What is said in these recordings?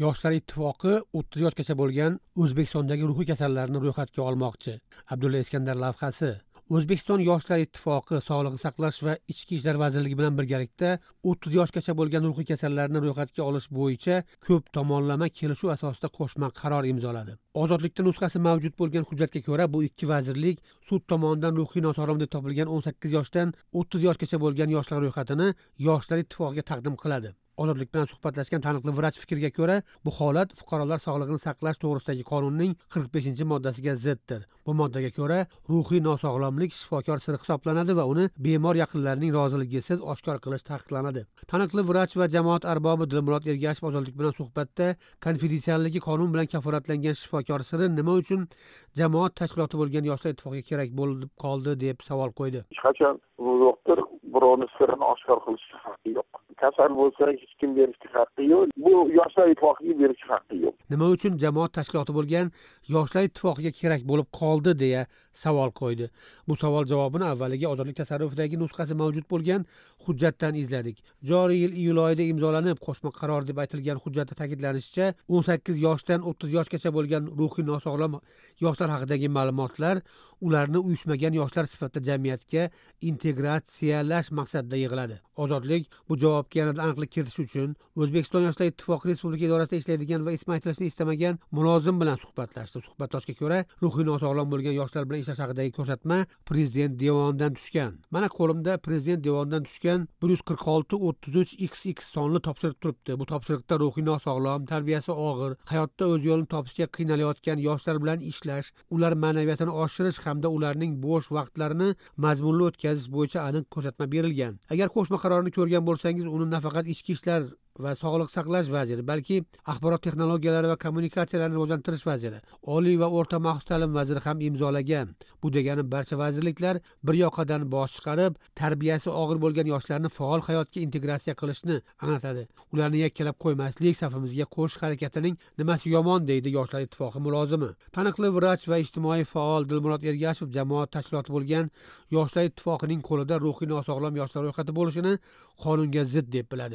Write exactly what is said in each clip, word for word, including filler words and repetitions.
Yoshlar ittifoqi o'ttiz yoshgacha bo'lgan O'zbekistondagi ruhiy kasallarni ro'yxatga olmoqchi. Abdulla Iskandar lavhasi. O'zbekiston Yoshlar ittifoqi Sog'liqni saqlash va Ichki ishlar vazirligi bilan birgalikda o'ttiz yoshgacha bo'lgan ruhiy kasallarni ro'yxatga olish bo'yicha ko'p tomonlama kelishuv asosida qo'shma qaror imzoladi. Ozodlikda nusxasi mavjud bo'lgan hujjatga ko'ra, bu ikki vazirlik sud tomonidan ruhiy nosog'lom deb topilgan o'n sakkiz yoshdan o'ttiz yoshgacha bo'lgan yoshlar ro'yxatini Yoshlar ittifoqiga taqdim qiladi. Ozodlik bilan suhbatlashgan taniqli vrach fikriga ko'ra, bu holat fuqarolar sog'lig'ini saqlash to'g'risidagi qonunning qirq beshinchi moddasiga ziddir. Bu moddaga ko'ra, ruhiy nosog'lomlik shifokor siri hisoblanadi va uni bemor yaqinlarining roziligisiz oshkor qilish taqiqlanadi. Taniqli vrach va jamoat arbobi Dilmurod Ergashev Ozodlik bilan suhbatda konfidensialligi qonun bilan kafolatlangan shifokor siri nima uchun jamoat tashkiloti bo'lgan Yoshlar ittifoqiga kerak bo'lib qoldi deb savol qo'ydi. Hech qachon bu doktor birovni sirini oshkor qilishga haqqi yo'q. Kasal bo'lsa hech kim berishga haqqi yo'q. Bu Yoshlar ittifoqiga berishga haqqi yo'q. Nima uchun jamoat tashkiloti bo'lgan Yoshlar ittifoqiga kerak bo'lib qoldi deya savol qo'ydi. Bu savol javobini avvaliga Ozodlik tasarrufidagi nusxasi mavjud bo'lgan hujjatdan izladik. Joriy yil iyul oyida imzolanib, qo'shma qaror deb aytilgan hujjatda ta'kidlanishicha, o'n sakkiz yoshdan o'ttiz yoshgacha bo'lgan ruhiy nosog'lom yoshlar haqidagi ma'lumotlar ularni uyushmagan yoshlar sifatida jamiyatga integratsiyalash maqsadida yig'iladi. Ozodlik bu javobga yanada aniqlik kiritish uchun O'zbekiston Yoshlar ittifoqi respublika idorasida ishlaydigan va ismi aytilishni istamagan mulozim bilan suhbatlashdi. Suhbatdoshga ko'ra, ruhiy nosog'lom bo'lgan yoshlar bilan ishlash haqidagi ko'rsatma prezident devonidan tushgan. Mana qo'limda prezident devonidan tushgan bir yuz qirq olti o'ttiz uch X X sonli topshiriq turibdi. Bu topshiriqda ruhiy nosog'lom, tarbiyasi og'ir, hayotda o'z yo'lini topishga qiynalayotgan yoshlar bilan ishlash, ular ma'naviyatini oshirish hamda ularning bo'sh vaqtlarini mazmunli o'tkazish bo'yicha aniq ko'rsatma berilgan. Agar qo'shma qarorni ko'rgan bo'lsangiz, uni nafaqat ichki ishlar va sog'liqni saqlash vaziri, balki axborot texnologiyalari va kommunikatsiyalarni rivojlantirish vaziri, oliy va o'rta maxsus ta'lim vaziri ham imzolagan. Bu degani barcha vazirliklar bir yoqadan bosh chiqarib, tarbiyasi og'ir bo'lgan yoshlarni faol hayotga integratsiya qilishni anglatadi. Ularni yakkalab qo'ymaslik, safimizga qo'shish harakatining nimasi yomon deydi Yoshlar ittifoqi mulozimi. Taniqli vrach va ijtimoiy faol Dilmurod Ergashev jamoat tashkiloti bo'lgan Yoshlar ittifoqining qo'lida ruhiy nosog'lom yoshlar ro'yxati bo'lishini qonunga zid deb biladi.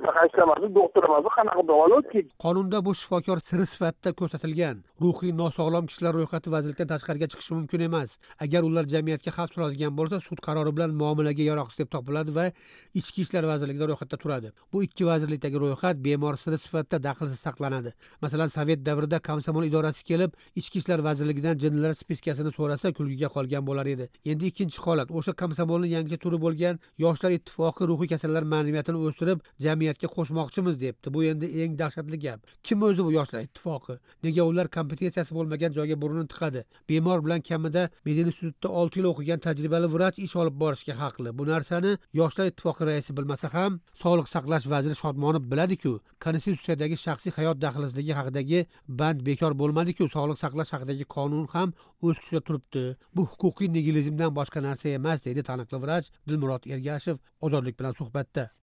Doktor emas, qanaqa davolatki? Qonunda bu shifokor siri sifatida ko'rsatilgan. Ruhiy nosog'lom kishilar ro'yxati vazirlikdan tashqariga chiqishi mumkin emas. Agar ular jamiyatga xavf soladigan bo'lsa, sud qarori bilan muomalaga yaroqsiz deb topiladi va Ichki ishlar vazirligida ro'yxatda turadi. Bu ikki vazirlikdagi ro'yxat bemor siri sifatida daxlsiz saqlanadi. Masalan, Sovet davrida komsomol idorasi kelib, Ichki ishlar vazirligidan jinnilar spiskasini so'rasa, kulgiga qolgan bo'lar edi. Endi ikkinchi holat, o'sha komsomolning yangicha turi bo'lgan Yoshlar ittifoqi ruhiy kasallar ma'naviyatini o'stirib, jamiyatga qo'shmoqchimiz debdi. Bu endi eng dahshatli gap. Kim o'zi bu Yoshlar ittifoqi? Nega ular kompetensiyasi bo'lmagan joyga burnini tiqadi? Bemor bilan kamida Medina institutida olti yil o'qigan tajribali vrach ish olib borishga haqli. Bu narsani Yoshlar ittifoqi raisi bilmasa ham, Sog'liqni saqlash vaziri Shodmonov biladi-ku. Konstitutsiyadagi shaxsiy hayot daxlsizligi haqidagi band bekor bo'lmadi-ku. Sog'liqni saqlash haqidagi qonun ham o'z kuchida turibdi. Bu huquqiy nigilizmdan boshqa narsa emas, deydi taniqli vrach Dilmurod Ergashev Ozodlik bilan suhbatda.